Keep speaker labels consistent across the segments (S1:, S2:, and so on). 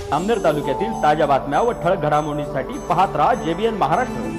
S1: जामनेर तालुक्यातील ताज्या बातम्या व ठळक घडामोडींसाठी पाहत राहा JBN महाराष्ट्र।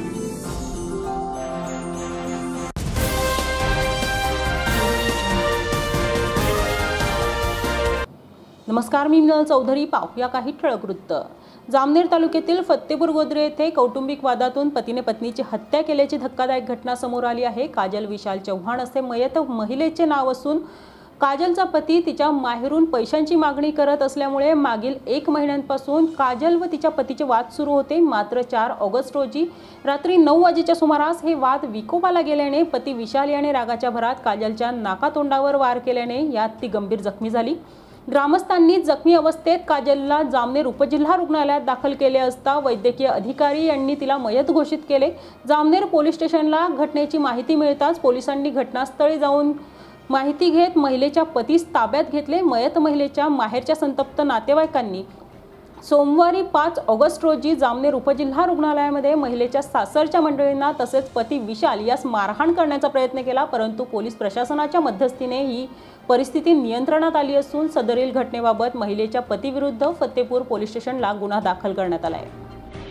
S2: नमस्कार, मी मिनल चौधरी। पाहूया काही ठळक वृत्त। जामनेर तालुक्यातील फत्तेपूर गोद्रे येथे कौटुंबिक वादातून पतीने पत्नीची हत्या केल्याची धक्कादायक घटना समोर आली आहे। काजल विशाल चव्हाण असे मयत महिलेचे नाव असून काजलचा पती तिच्या माहेरून पैशांची मागणी करत असल्यामुळे मागील 1 महिन्यांपासून काजल व तिच्या पतीचे वाद सुरू होते। मात्र 4 ऑगस्ट रोजी रात्री 9 वाजेच्या सुमारास हे वाद विकोपाला गेल्याने पती विशाल याने रागाच्या भरात काजलच्या नाकातोंडावर वार केल्याने यात ती गंभीर जखमी झाली। ग्रामस्थांनी जखमी अवस्थेत काजलला जामनेर उपजिल्हा रुग्णालयात दाखल केले असता वैद्यकीय अधिकारी यांनी तिला मयत घोषित केले। जामनेर पोलीस स्टेशनला घटनेची माहिती मिळताच पोलिसांनी घटनास्थळी जाऊन माहिती घेत महिलेच्या पतीस ताब्यात घेतले। मयत महिलेच्या माहेरच्या संतप्त नातेवाईकांनी सोमवारी 5 ऑगस्ट रोजी जामनेर उपजिल्हा रुग्णालयामध्ये महिलेच्या सासरच्या मंडळींना तसेच पती विशाल यास मारहाण करण्याचा प्रयत्न केला, परंतु पोलीस प्रशासनाच्या मध्यस्थीने ही परिस्थिती नियंत्रणात आली असून सदरील घटनेबाबत महिलेच्या पतीविरुद्ध फत्तेपूर पोलीस स्टेशनला गुन्हा दाखल करण्यात आला आहे।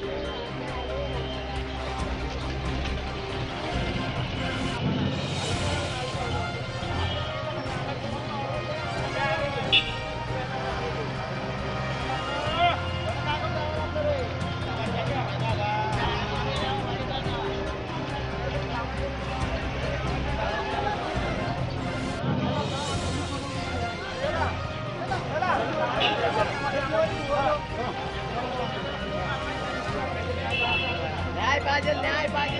S3: न्याय पाहिजे।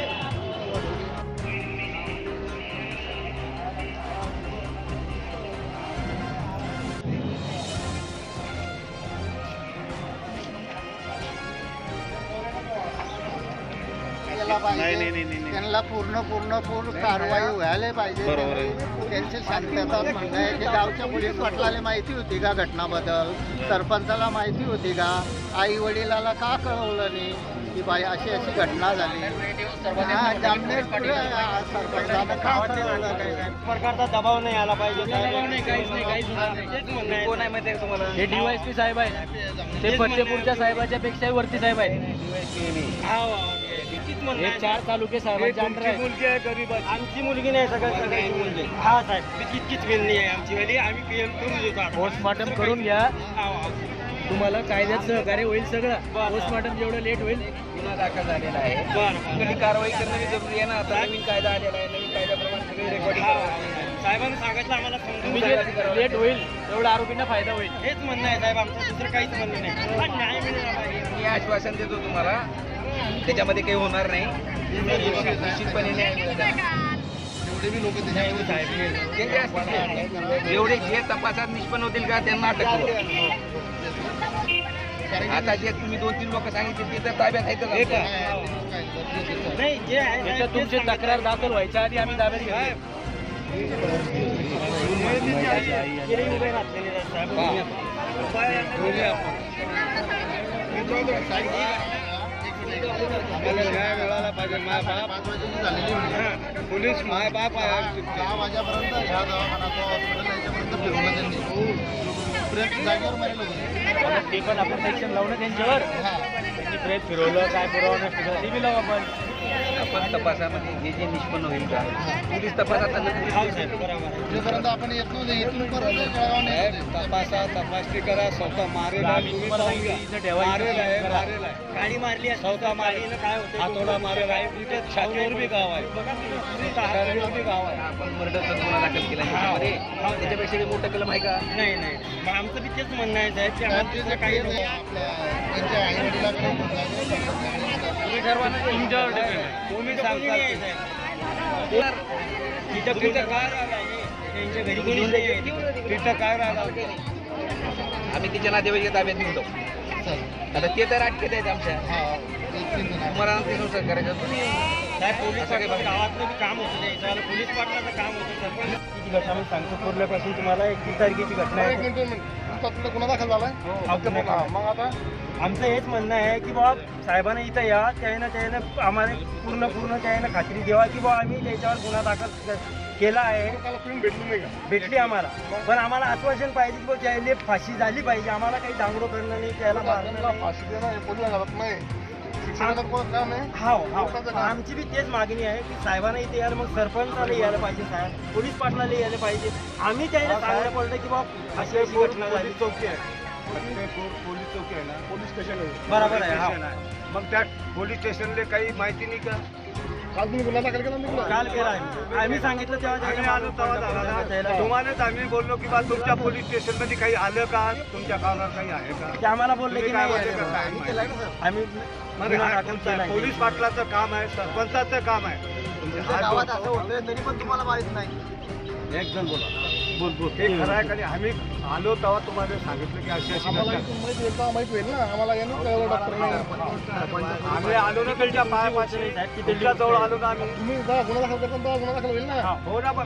S3: त्यांना पूर्ण कारवाई व्हायला पाहिजे। त्यांची शांतता म्हणणं आहे की गावच्या पोलीस पाटलाला माहिती होती का घटनाबद्दल? सरपंचाला माहिती होती का? आई वडिलाला का कळवलं नाही की बाई अशी अशी घटना झाली? जामनेर सरपंचाला का कळवलं नाही?
S4: प्रकारचा दबाव नाही आला पाहिजे। कोण आहे माहिती आहे तुम्हाला? हे DYSP साहेब आहे, ते फत्तेपूरच्या साहेबाच्या पेक्षा वरती साहेब आहे। हे 4 तालुके साहेबांच्या अंडर आहे। मुलगी आहे, गरीब आहे। आमची मुलगी नाही, सगळ्याची मुलगी। हा साहेब, तितकीच वेळणी आहे आमची वाली। आम्ही PM करून देतो, पोस्टमार्टम करून घ्या। तुम्हाला कायद्यात सहकार्य होईल सगळं। पोस्टमार्टम जेवढं लेट होईल गुन्हा दाखल झालेला आहे। कधी कारवाई करणं जरुरी आहे ना। आता नवीन कायदा आलेला आहे, नवीन कायद्याप्रमाणे सगळे रेकॉर्डिंग साहेबांनी सांगितलं आम्हाला समजून लेट होईल तेवढा आरोपींना फायदा होईल, हेच म्हणणं आहे साहेब आमचं। दुसरं काहीच म्हणणं नाही। न्याय मिळाला पाहिजे, मी आश्वासन देतो तुम्हाला। त्याच्यामध्ये काही होणार नाही, निश्चितपणे न्याय मिळेल। जेवढे जे तपासात निष्पन्न होतील का त्यांना अटक करू। आता जे तुम्ही 2-3 लोक सांगितले ते तर ताब्यात आहेत का? नाही, जे आहे तुमची तक्रार दाखल व्हायच्या आधी आम्ही ताब्यात घेऊ। मिळाला पाहिजे। पोलीस मायबाप आहे। 6 वाजेपर्यंत ह्या दवाखान्यात हॉस्पिटल फिरवलं त्यांनी। जागेवर मारलं ते पण आपण सेक्शन लावू ना त्यांच्यावर। त्यांनी प्रेत फिरवलं, काय पुरावा नसतं ते बी लावू आपण तपासामध्ये जे जे निष्पन्न होईल का पोलीस तपासात जोपर्यंत आपण येत नाही इथून तपासणी करा। स्वतः मारेल आहे, गाडी मारली आहे, स्वतः मारली काय होतं, हातोडा मारेल आहे, इथं छातीवर बी गाव आहे, गाव आहे। आपण मर्डरचा गुन्हा दाखल केला त्याच्यामध्ये, त्याच्यापेक्षा मोठं केलं माहिती का? नाही नाही, आमचं बी तेच म्हणणं आहे साहेब की आमचं काही त्यांच्या आई वडिलांकडे सर्वांना तुम्ही सांगता तिथं काय राहिला, त्यांच्या घरी कोणीच नाही, तिथं काय राहिला आम्ही तिच्या नातेवाईक ताब्यात निघतो। आता ते तर अटकेत आहेत आमच्या, तुम्हाला संसार करायचा तुम्ही काय पोलीस गावातलं बी काम होतं त्याच्याला, पोलीस पाटलाचं काम होतं। सरपंच घटना मी सांगतो, पुरल्यापासून तुम्हाला 31 तारखेची घटना आहे। गुन्हा दाखल झाला आहे। मग आता आमचं हेच म्हणणं आहे की बाबा साहेबांना इथं या, त्यानं आम्हाला पूर्ण त्यानं खात्री द्यावा की बाबा आम्ही त्याच्यावर गुन्हा दाखल केला आहे, भेटली आम्हाला, पण आम्हाला आश्वासन पाहिजे की त्याला फाशी झाली पाहिजे. आम्हाला काही दांगडो करणं नाही, त्याला आमची बी तेच मागणी आहे की साहेबांना इथे यायला, मग सरपंचाला यायला पाहिजे, साहेब पोलीस पाटलाला यायला पाहिजे. आम्ही त्याला सांगायला पडलं की बाबा अशी अशी घटना झाली. चौकी आहे,
S5: पोलीस चौकी आहे ना, पोलीस स्टेशन आहे,
S4: बरोबर आहे.
S5: मग त्या पोलीस स्टेशनला काही माहिती नाही का? काल तुम्ही गुन्हा दाखल केला?
S4: काल केला आम्ही सांगितलं तेव्हा आलो तेव्हा
S5: तुम्हालाच आम्ही बोललो की बा तुमच्या पोलीस स्टेशन मध्ये काही आलं का, तुमच्या कामात काही आहे का?
S4: ते आम्हाला बोलले की नाही आम्ही
S5: पोलीस पाटलाचं काम आहे, सरपंचाचं काम आहे.
S3: गावात असं होतंय तरी पण तुम्हाला माहित नाही.
S5: एक जण बोला, बोल हे खरं आहे का? आम्ही आलो तेव्हा तुम्हाला सांगितलं की अशी अशी माहिती होईल ना आम्हाला. आम्ही आलो ना त्यांच्या पायापासून, तुमच्या जवळ आलो ना आम्ही. तुम्ही गुन्हा दाखल करता गुन्हा दाखल होईल ना. हो ना,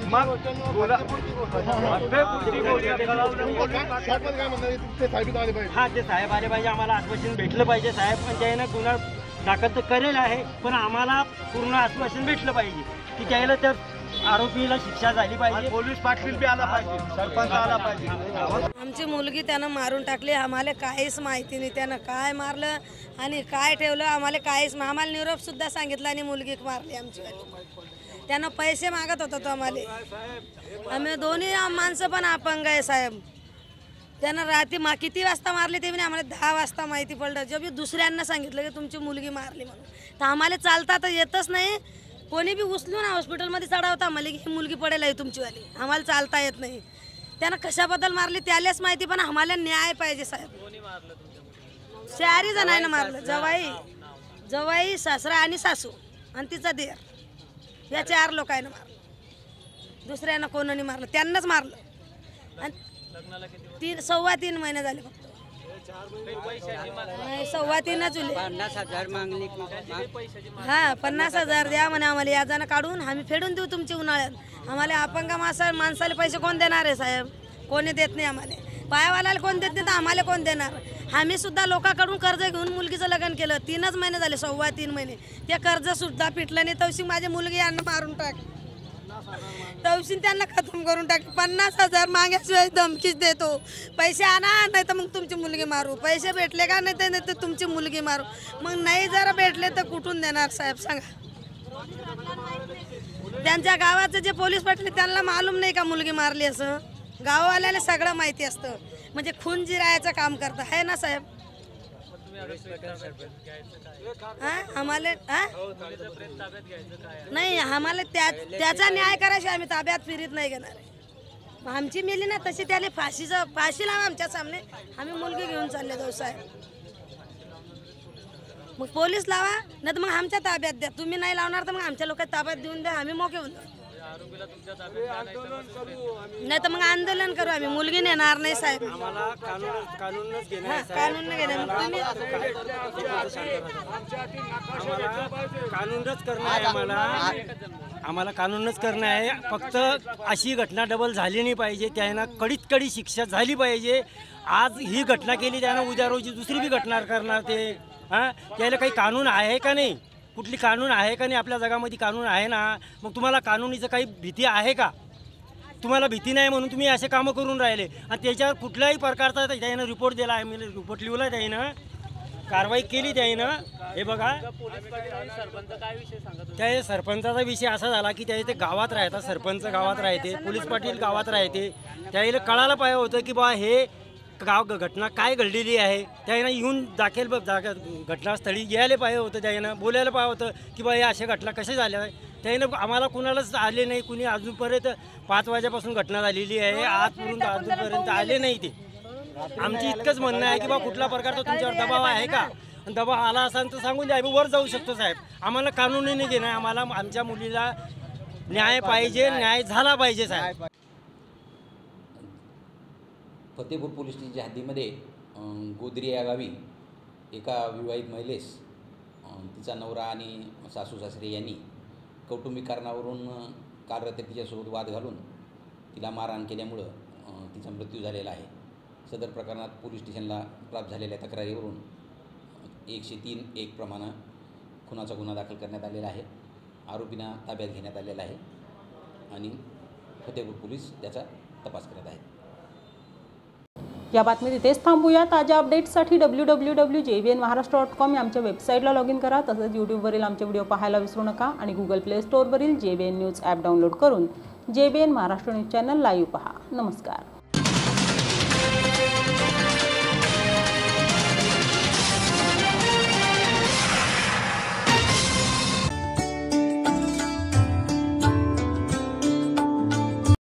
S4: हा ते साहेब आले पाहिजे, आम्हाला आश्वासन भेटलं पाहिजे. साहेब पण त्याने गुन्हा दाखल तर करेल आहे, पण आम्हाला पूर्ण आश्वासन भेटलं पाहिजे की त्याला तर आरोपीला शिक्षा झाली पाहिजे.
S5: पोलीस पाटील बी आला पाहिजे, सरपंच आला पाहिजे.
S6: आमची मुलगी त्यानं मारून टाकली, आम्हाला काहीच माहिती नाही त्यानं काय मारलं आणि काय ठेवलं, आम्हाला काहीच. आम्हाला निरोप सुद्धा सांगितला आणि मुलगी मारली आमची. त्यानं पैसे मागत होता तो आम्हाला. आम्ही दोन्ही माणसं पण अपंग आहे साहेब. त्यानं रात्री किती वाजता मारली ते नाही आम्हाला 10 वाजता माहिती पडलं. जेव्हा दुसऱ्यांना सांगितलं की तुमची मुलगी मारली म्हणून, तर आम्हाला चालता तर येतच नाही. कोणी बी उचलून हॉस्पिटलमध्ये चढावता आम्हाला की ही मुलगी पडेल आहे तुमचीवाली, आम्हाला चालता येत नाही. त्यानं कशाबद्दल मारली त्यालाच माहिती, पण आम्हाला न्याय पाहिजे साहेब. 4 जणांना मारलं, जवाई सासरा आणि सासू आणि तिचा देर, या 4 लोकांना मारलं. दुसऱ्यांना कोणाने मारलं, त्यांनाच मारलं. आणि 3.25 महिने झाले फक्त. 3.25 उले.
S7: 50,000 मागणी.
S6: हा 50,000 द्या म्हणे आम्हाला, याजानं काढून आम्ही फेडून देऊ तुमची उन्हाळ्यात. आम्हाला अपंग माणसाला पैसे कोण देणार आहे साहेब? कोणी देत नाही आम्हाला. पायावाल्याला कोण देत नाही तर आम्हाला कोण देणार? आम्ही सुद्धा लोकांकडून कर्ज घेऊन मुलगीचं लग्न केलं. 3च महिने झाले, 3.25 महिने. ते कर्ज सुद्धा पिटलं नाही. तवशी माझी मुलगी यांना मारून टाक, तवशीन त्यांना खतम करून टाक. 50,000 मागाशिवाय धमकीच देतो, पैसे आणा नाही तर मग तुमची मुलगी मारू. पैसे भेटले का नाही तर तुमची मुलगी मारू. मग नाही जरा भेटले तर कुठून देणार साहेब सांगा? त्यांच्या गावाचं जे पोलीस पाटील त्यांना मालूम नाही का मुलगी मारली असं? गाववाल्याला सगळं माहिती असतं, म्हणजे खून जिरायचं काम करतं आहे ना साहेब. आम्हाला नाही, आम्हाला त्याचा न्याय करायचा. आम्ही ताब्यात फिरीत नाही घेणार. आमची मेली ना तशी त्याला फाशी लावा आमच्या सामने. आम्ही मुलगी घेऊन चालले जाऊ साहेब. मग पोलीस लावा नाही तर मग आमच्या ताब्यात द्या. तुम्ही नाही लावणार तर मग आमच्या लोकांना ताब्यात देऊन द्या, आम्ही मोके होऊन जाऊ. नाही तर मग आंदोलन करू आम्ही. मुलगी नेणार नाही साहेब.
S4: कानूनच घेणार,
S6: कानून घेणार. मग तुम्ही
S4: कानूनच करणं आहे आम्हाला कानूनच करणं आहे. फक्त अशी घटना डबल झाली नाही पाहिजे. त्यांना कडीत कडी शिक्षा झाली पाहिजे. आज ही घटना केली त्यानं, उद्या रोजी दुसरी बी घटना करणार ते. त्याला काही कानून आहे का नाही? कुठली कानून आहे का नाही? आपल्या जगामध्ये कानून आहे ना. मग तुम्हाला कानूनीचं काही भीती आहे का? तुम्हाला भीती नाही म्हणून तुम्ही असे कामं करून राहिले. आणि त्याच्यावर कुठल्याही प्रकारचा त्यानं रिपोर्ट दिला आहे, मी रिपोर्ट लिहिला, त्यानं कारवाई केली. त्यानं हे बघा, त्या सरपंचाचा विषय असा झाला की त्या गावात राहतात, सरपंच गावात राहते, पोलीस पाटील गावात राहते. त्याला कळायला पाहिजे होतं की बा हे घटना काय घडलेली आहे. त्यानं येऊन घटनास्थळी यायला पाहिजे होतं. त्यानं बोलायला पाहिजे होतं की बा हे अशा घटना कशा झाल्या. त्यानं आम्हाला कुणालाच आले नाही. कुणी अजूनपर्यंत 5 वाजेपासून घटना झालेली आहे, आजपर्यंत अजूनपर्यंत आले नाही. ते आमची इतकंच म्हणणं आहे की बा कुठल्या प्रकारचा तुमच्यावर दबाव आहे का? दबाव आला असेल तर सांगून द्या, आम्ही वर जाऊ शकतो साहेब. आम्हाला कानूनी नाही घेणं, आम्हाला आमच्या मुलीला न्याय पाहिजे, न्याय झाला पाहिजे साहेब.
S7: फतेपूर पोलीस स्टेशनच्या हद्दीमध्ये गोदरी या गावी एका विवाहित महिलेस तिचा नवरा आणि सासू सासरे यांनी कौटुंबिक कारणावरून काल रात्री तिच्यासोबत वाद घालून तिला मारहाण केल्यामुळं तिचा मृत्यू झालेला आहे. सदर प्रकरणात पोलीस स्टेशनला प्राप्त झालेल्या तक्रारीवरून 103(1) प्रमाणे खुनाचा गुन्हा दाखल करण्यात आलेला आहे. आरोपींना ताब्यात घेण्यात आलेला आहे. आणि फतेपूर पोलीस त्याचा तपास करत आहेत.
S2: या बातमीत इथेच थांबूया. ताज्या अपडेट्ससाठी www.jbnmaharashtra.com या आमच्या वेबसाईटला लॉग इन करा. तसंच यूट्यूबवरील आमचे व्हिडिओ पाहायला विसरू नका आणि गुगल प्ले स्टोअरवरील JBN न्यूज ॲप डाउनलोड करून JBN Maharashtra news channel live पहा. नमस्कार.